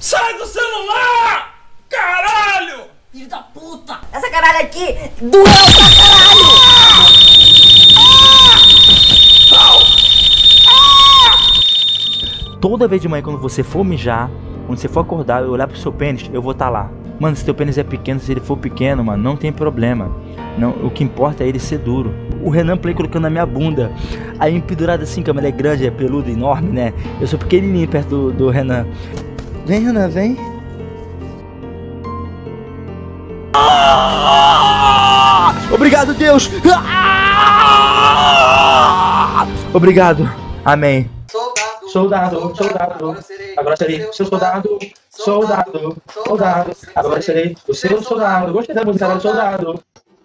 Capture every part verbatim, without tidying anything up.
Sai do celular! Caralho! Filho da puta! Essa caralho aqui doeu pra caralho! Toda vez de manhã quando você for mijar, quando você for acordar e olhar pro seu pênis, eu vou estar lá. Mano, se teu pênis é pequeno, se ele for pequeno, mano, não tem problema. Não, o que importa é ele ser duro. O Renan Play colocando na minha bunda. Aí pendurado assim, como ele é grande, é peludo, enorme, né? Eu sou pequenininho perto do, do Renan. Vem, Renan, vem. Ah! Obrigado, Deus! Ah! Obrigado. Amém. Soldado, soldado, agora serei seu soldado, soldado, soldado, agora serei o seu soldado. Gostei da música, soldado.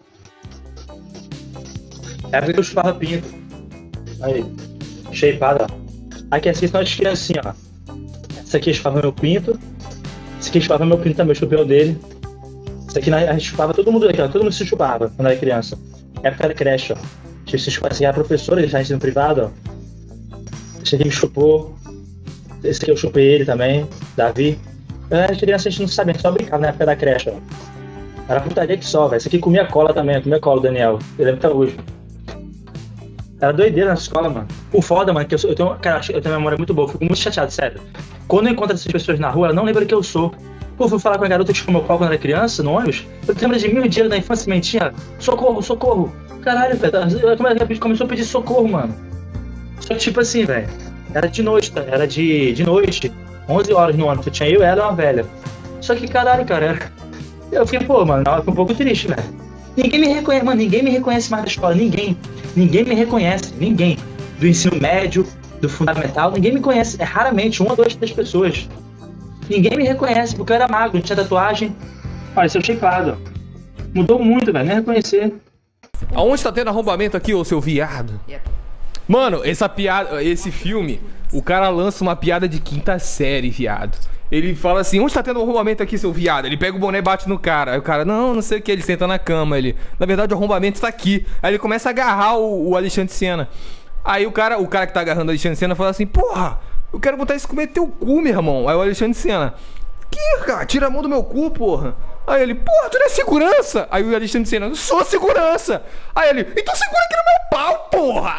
É porque eu chupava pinto. Aí, shapeada. Aqui assim, são as criancinhas, ó. Esse aqui chupava meu pinto. Esse aqui chupava meu pinto também, eu chupei o dele. Esse aqui a gente chupava todo mundo aqui, ó. Todo mundo se chupava quando era criança. Época da creche, ó. A gente se chupava assim, era professora, ele já ensino privado, ó. Esse aqui me chupou. Esse aqui eu chupei ele também, Davi. É, as crianças a gente não sabia, a gente só brincava na época da creche, ó. Era putaria que só, velho. Esse aqui comia cola também, comia cola, Daniel. Eu lembro até hoje. Era doideira na escola, mano. O foda, mano, que eu, sou, eu tenho, cara, eu tenho uma memória muito boa, eu fico muito chateado, sério. Quando eu encontro essas pessoas na rua, ela não lembra quem eu sou. Pô, eu fui falar com a garota que chupou meu pau quando era criança, no ônibus. Eu lembro de mil dias da infância, mentinha. Socorro, socorro. Caralho, velho. Ela começou a pedir socorro, mano. Só que, tipo assim, velho, era de noite, tá? Era de, de noite, onze horas no ônibus. Tinha eu, ela e uma velha. Só que, caralho, cara, era... eu fiquei, pô, mano, eu fiquei um pouco triste, velho. Ninguém me reconhece, mano, ninguém me reconhece mais da escola, ninguém. Ninguém me reconhece, ninguém. Do ensino médio, do fundamental, ninguém me conhece. É raramente, uma ou duas, três pessoas. Ninguém me reconhece, porque eu era magro, não tinha tatuagem. Olha, seu shapeado. Mudou muito, velho, nem reconhecer. Aonde tá tendo arrombamento aqui, ô seu viado? Mano, essa piada, esse filme, o cara lança uma piada de quinta série, viado. Ele fala assim, onde tá tendo arrombamento aqui, seu viado? Ele pega o boné e bate no cara. Aí o cara, não, não sei o que, ele senta na cama. Ele, na verdade, o arrombamento tá aqui. Aí ele começa a agarrar o, o Alexandre Sena. Aí o cara, o cara que tá agarrando o Alexandre Sena fala assim, porra, eu quero botar isso comer teu cu, meu irmão. Aí o Alexandre Sena, que, cara? Tira a mão do meu cu, porra. Aí ele, porra, tu não é segurança? Aí o Alexandre Sena, sou segurança. Aí ele, então segura aqui no meu pau, porra.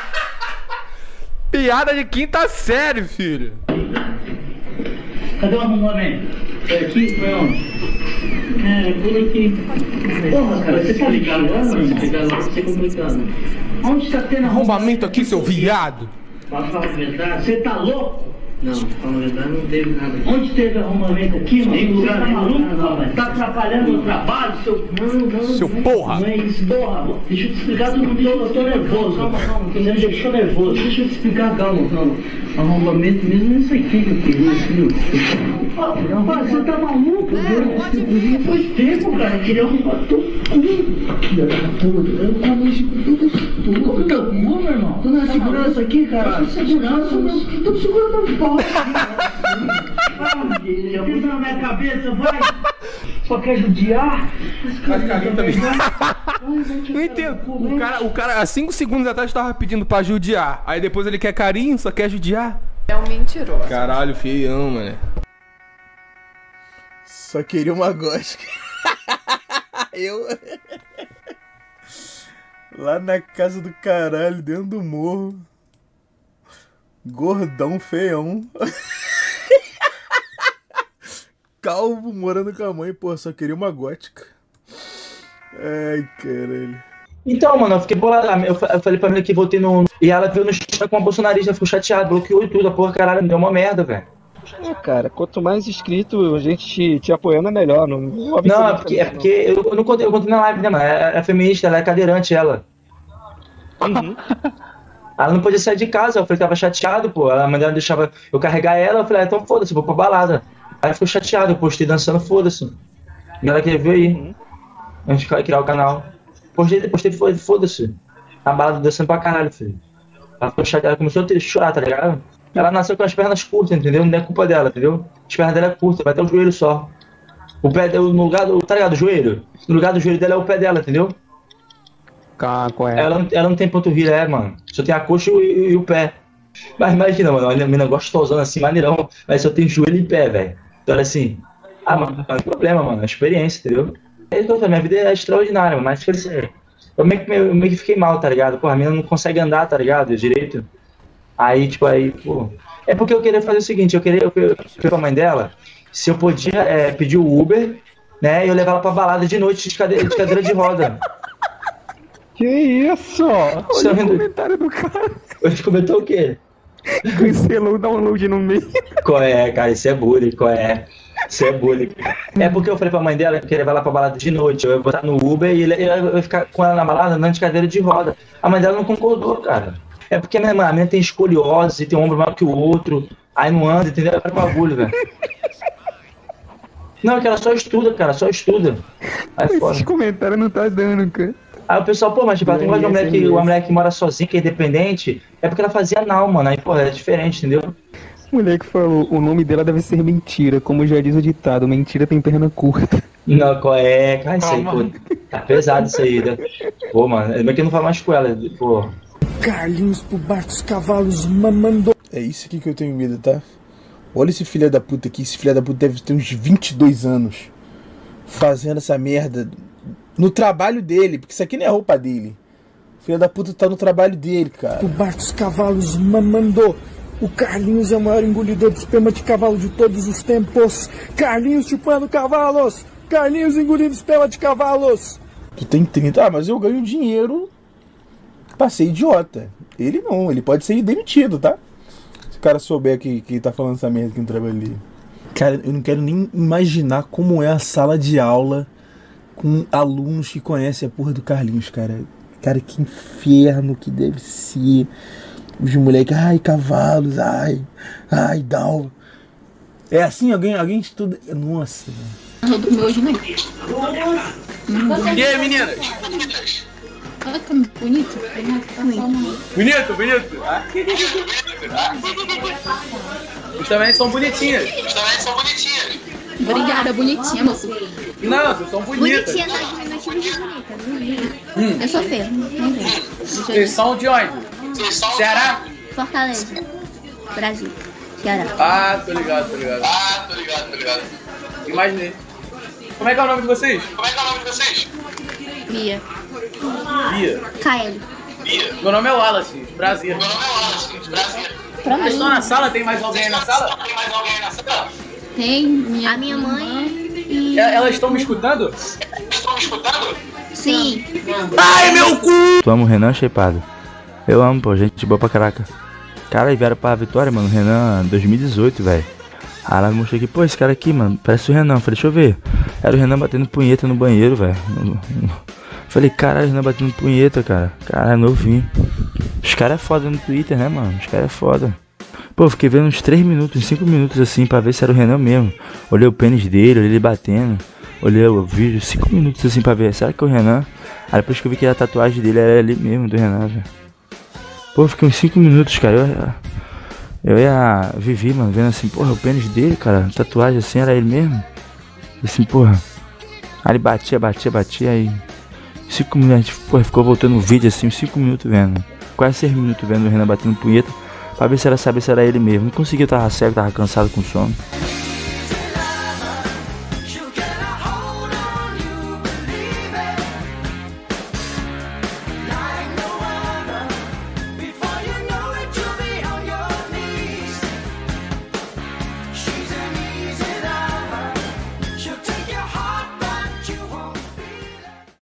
Piada de quinta série, filho. Cadê o arrombamento? É aqui? Foi onde? É, por aqui. Porra, cara, você tá ligado lá, mano? Ligado lá, você é complicado. Onde tá tendo Arrombamento aqui, seu viado? Pra falar a verdade, você tá louco? Não, pra falar a verdade, não teve nada aqui. Onde teve arrombamento aqui, mano? Tem lugar nenhum. Tá atrapalhando o trabalho, seu... Não, não, seu não, porra. Não é isso, porra. Deixa eu te explicar tudo que eu tô nervoso. Calma, calma, você me deixou nervoso. Deixa eu te explicar, calma, calma. Arrombamento mesmo é isso aqui que eu queria, filho. Pai, você tá maluco? Faz tempo, cara. Eu queria arrumar teu cu. Filha da puta. Eu tava tudo. Como teu cu, meu irmão? Tu não é segurança aqui, cara? Eu sou segurança, meu. Tô segurando o pau. Pisa na minha cabeça, vai! Só quer judiar? Mas carinho também. Não entendo. O cara, o cara há cinco segundos atrás tava pedindo pra judiar. Aí depois ele quer carinho, só quer judiar. É um mentiroso. Caralho, feião, mano. Só queria uma gótica. Eu... Lá na casa do caralho, dentro do morro. Gordão, feião. Calvo, morando com a mãe. Pô, só queria uma gótica. Ai, caralho. Então, mano, eu fiquei bolado. Eu falei pra mim que votei no... E ela veio no chat com uma bolsonarista, ficou chateada, bloqueou e tudo. A porra, caralho, me deu uma merda, velho. É, cara, quanto mais inscrito, a gente te, te apoiando é melhor. Não, não, não é porque, é porque eu, eu não contei, eu contei na live, né, mano? É, é feminista, ela é cadeirante, ela. Uhum. Ela não podia sair de casa, eu falei que tava chateado, pô. A mãe dela deixava eu carregar ela, eu falei, ah, então foda-se, vou pra balada. Aí ela ficou chateada, eu postei dançando, foda-se. E ela queria ver aí, uhum. A gente vai criar o canal. Postei, postei, foda-se. A balada dançando pra caralho, filho. Ela ficou chateada, ela começou a chorar, tá ligado? Ela nasceu com as pernas curtas, entendeu? Não é culpa dela, entendeu? As pernas dela é curta, vai até o joelho só. O pé dela, no lugar do, tá ligado, o joelho? No lugar do joelho dela é o pé dela, entendeu? Ela, ela não tem panturrilha, é, mano. Só tem a coxa e, e o pé. Mas imagina, mano, olha a mina gostosona assim, maneirão. Mas só tem joelho e pé, velho. Então era assim, ah, mano, não tem problema, mano, é experiência, entendeu? Aí eu falei, minha vida é extraordinária, mano, mas assim, eu meio, que, eu meio que fiquei mal, tá ligado? Pô, a menina não consegue andar, tá ligado? Direito. Aí, tipo, aí, pô. É porque eu queria fazer o seguinte, eu queria, eu falei pra mãe dela se eu podia é, pedir o Uber, né? E eu levar ela pra balada de noite de cadeira de, cadeira de roda. Que isso? Olha Você o vendo... comentário do cara. Ele comentou o quê? Cancelou o download no meio. Qual é, cara? Isso é bullying, qual é? Isso é bullying. É porque eu falei pra mãe dela que eu queria levar ela pra balada de noite. Eu ia botar no Uber e eu ia ficar com ela na balada andando de cadeira de roda. A mãe dela não concordou, cara. É porque a minha mãe, a minha tem escoliose, tem um ombro maior que o outro. Aí não anda, entendeu? É bagulho, velho. Não, é que ela só estuda, cara, só estuda. Aí fora. Esses comentários não tá dando, cara. Aí o pessoal, pô, mas tipo, ela tem uma mulher que, uma mulher que mora sozinha, que é independente, é porque ela fazia anal, mano. Aí, pô, é diferente, entendeu? O moleque falou, o nome dela deve ser mentira, como já diz o ditado, mentira tem perna curta. Não, qual é, cara, isso aí, pô, tá pesado isso aí, né? Pô, mano, é que eu não falo mais com ela, pô. Carlinhos pro bar dos cavalos mamando. É isso aqui que eu tenho medo, tá? Olha esse filho da puta aqui, esse filho da puta deve ter uns vinte e dois anos fazendo essa merda no trabalho dele, porque isso aqui não é roupa dele. O filho da puta tá no trabalho dele, cara. O bar dos cavalos mamando. O Carlinhos é o maior engolidor de esperma de cavalo de todos os tempos. Carlinhos chupando cavalos. Carlinhos engolindo esperma de cavalos. Tu tem trinta, ah, mas eu ganho dinheiro pra ser idiota. Ele não, ele pode ser demitido, tá? Se o cara souber que, que tá falando essa merda aqui no trabalho dele. Cara, eu não quero nem imaginar como é a sala de aula com alunos que conhecem a porra do Carlinhos, cara. Cara, que inferno que deve ser. Os moleques, ai, cavalos, ai, ai, down. É assim? Alguém, alguém estuda... Nossa, velho. Eu dormi hoje não. E aí, meninas? Olha que bonito. Bonito, bonito. Vocês também são bonitinhas. Vocês também são bonitinhas. Obrigada, bonitinha, moço. Não, vocês são bonitas. Bonitinha tá diminutivo de bonita. Hum. Eu sou feia. Vocês são de onde? Ceará? Fortaleza. Brasil. Ceará. Ah, tô ligado, tô ligado. Ah, tô ligado, tô ligado. Imaginei. Como é que é o nome de vocês? Como é que é o nome de vocês? Bia. Bia. Kaeli. Bia. Meu nome é Wallace, Brasil. Meu nome é Wallace, Brasil. Vocês estão na sala? Tem mais alguém aí na sala? Tem mais alguém aí na sala? Tem minha, a minha mãe e... Elas estão me escutando? Elas estão me escutando? Sim. Ai, meu cu! Tu ama o Renan, Shapeado? Eu amo, pô, gente boa pra caraca. Cara, e vieram pra Vitória, mano, Renan, dois mil e dezoito, velho. Aí ela mostrou aqui, pô, esse cara aqui, mano, parece o Renan. Eu falei, deixa eu ver. Era o Renan batendo punheta no banheiro, velho. Falei, caralho, o Renan batendo punheta, cara. Caralho, novinho. Os caras é foda no Twitter, né, mano? Os caras é foda. Pô, eu fiquei vendo uns três minutos, uns cinco minutos assim, pra ver se era o Renan mesmo. Olhei o pênis dele, olhei ele batendo. Olhei o vídeo, cinco minutos assim pra ver, será que é o Renan? Aí depois que eu vi que a tatuagem dele era ali mesmo, do Renan, velho. Pô, eu fiquei uns cinco minutos, cara. Eu, eu ia viver, mano, vendo assim, porra, o pênis dele, cara, tatuagem assim, era ele mesmo. E assim, porra. Aí ele batia, batia, batia, aí. Cinco minutos, a gente, porra, ficou voltando o vídeo assim, uns cinco minutos vendo. Quase seis minutos vendo o Renan batendo punheta. Pra ver se era saber se era ele mesmo. Não conseguia, eu tava cego, tava cansado com sono.